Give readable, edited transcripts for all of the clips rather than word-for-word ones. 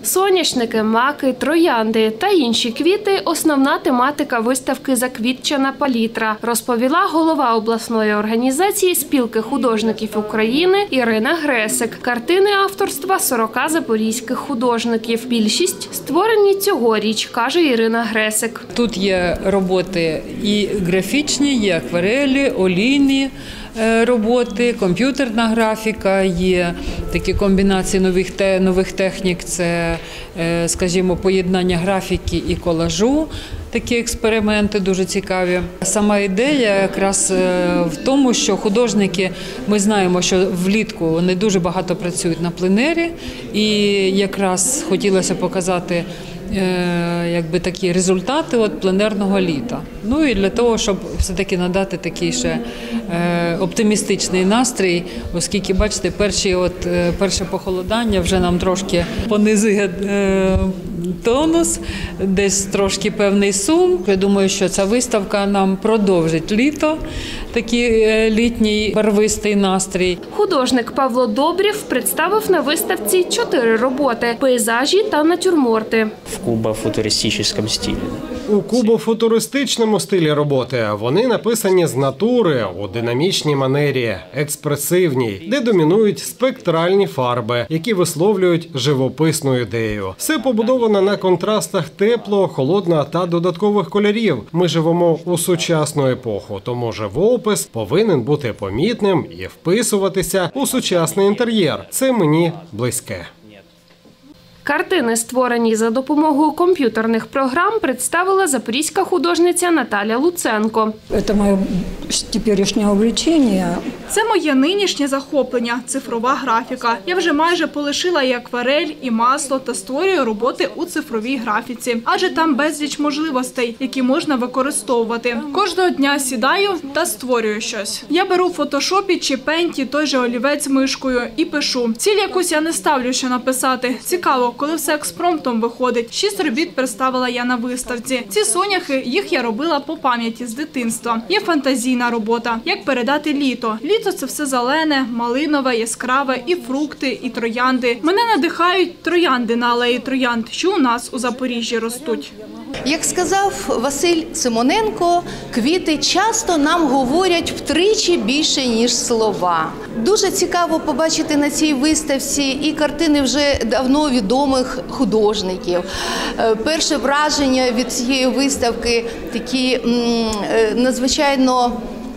Соняшники, маки, троянди та інші квіти – основна тематика виставки «Заквітчена палітра», розповіла голова обласної організації Спілки художників України Ірина Гресик. Картини авторства 40 запорізьких художників. Більшість створені цьогоріч, каже Ірина Гресик. Тут є роботи і графічні, і акварелі, олійні роботи, комп'ютерна графіка, є такі комбінації нових технік, це, скажімо, поєднання графіки і колажу. Такі експерименти дуже цікаві. Сама ідея якраз в тому, що художники, ми знаємо, що влітку вони дуже багато працюють на пленері, і якраз хотілося показати такі результати пленерного літа. Ну і для того, щоб все-таки надати такий ще оптимістичний настрій, оскільки, бачите, перше похолодання вже нам трошки понизує тонус, десь трошки певний сум. Я думаю, що ця виставка нам продовжить літо, такий літній барвистий настрій. Художник Павло Добрів представив на виставці 4 роботи – пейзажі та натюрморти. В кубофутуристичному стилі. У кубофутуристичному стилі роботи вони написані з натури у динамічній манері, експресивній, де домінують спектральні фарби, які висловлюють живописну ідею. Все побудовано на контрастах теплого, холодного та додаткових кольорів. Ми живемо у сучасну епоху, тому живопис повинен бути помітним і вписуватися у сучасний інтер'єр. Це мені близьке. Картини, створені за допомогою комп'ютерних програм, представила запорізька художниця Наталя Луценко. Це моє теперішнє увлечення. Це моє нинішнє захоплення – цифрова графіка. Я вже майже полишила і акварель, і масло та створюю роботи у цифровій графіці. Адже там безліч можливостей, які можна використовувати. Кожного дня сідаю та створюю щось. Я беру в фотошопі чи пенті той же олівець мишкою і пишу. Ціль якусь я не ставлю, що написати. Цікаво, коли все експромтом виходить. 6 робіт представила я на виставці. Ці соняхи, їх я робила по пам'яті з дитинства. Є фантазійна робота. Як передати літо? Літо – це все зелене, малинове, яскраве, і фрукти, і троянди. Мене надихають троянди на алеї троянд, що у нас у Запоріжжі ростуть. Як сказав Василь Симоненко, квіти часто нам говорять втричі більше, ніж слова. Дуже цікаво побачити на цій виставці і картини вже давно відомих художників. Перше враження від цієї виставки такі надзвичайно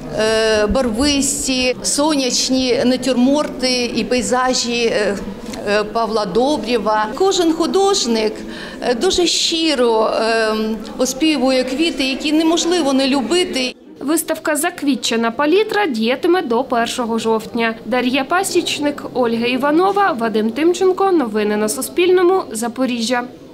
барвисті, сонячні натюрморти і пейзажі Павла Добрєва. Кожен художник дуже щиро оспівує квіти, які неможливо не любити. Виставка «Заквітчена палітра» діятиме до 1 жовтня. Дар'я Пасічник, Ольга Іванова, Вадим Тимченко. Новини на Суспільному. Запоріжжя.